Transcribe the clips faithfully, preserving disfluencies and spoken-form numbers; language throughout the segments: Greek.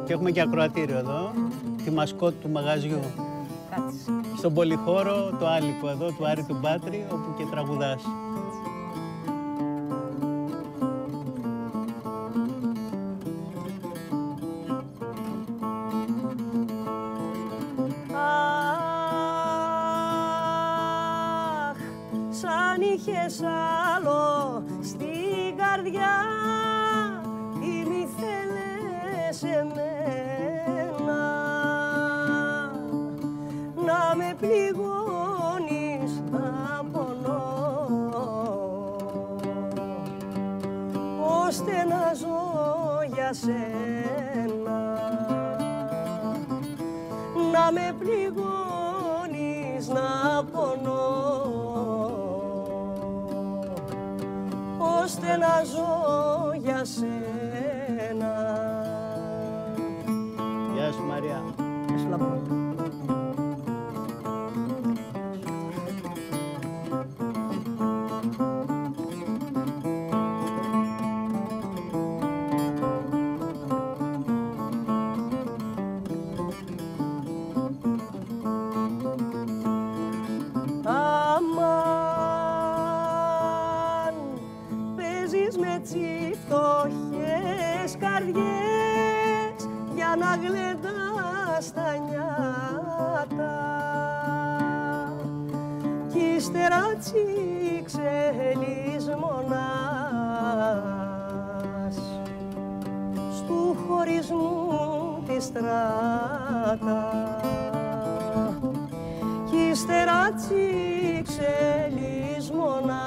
Και έχουμε και ακροατήριο εδώ, τη μασκότ του μαγαζιού. Κάτσε. Στον πολυχώρο το άλικο εδώ, του Άρη του Μπάτρη, όπου και τραγουδάς. Αχ, σαν είχες άλλο στην καρδιά, τι μη θέλες εμένα, να με πληγώνεις να πονώ, ώστε να ζω για σένα, να με πληγώνεις να πονώ, ώστε να ζω για σένα. Γεια σου Μαρία. Γεια σου Λαμπρό. Με τσι φτωχές καρδιές για να γλεντάς τα νιάτα κι ύστερα τσι ξελείς μονάς στου χωρισμού τη στράτα κι ύστερα τσι ξελείς μονάς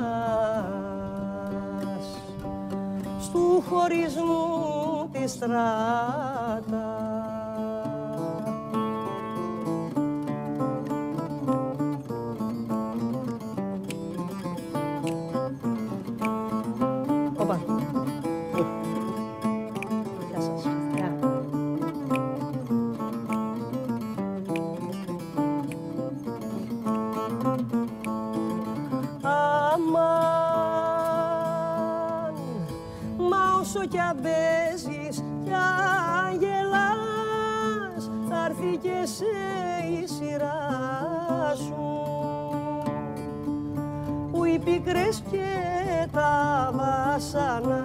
του χωρισμού τη στράτα. Οπα. Γεια σας. Γεια. Όσο κι αν παίζεις κι αν γελάς, θα έρθει και σε η σειρά σου, που οι πίκρες και τα βάσανα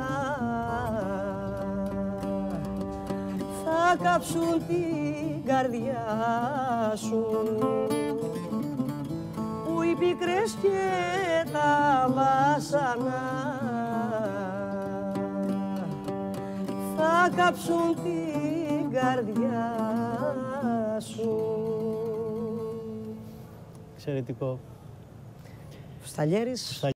θα κάψουν την καρδιά σου, που οι πίκρες και τα βάσανα θα κάψουν την καρδιά σου. Εξαιρετικό. Σταλιέρης.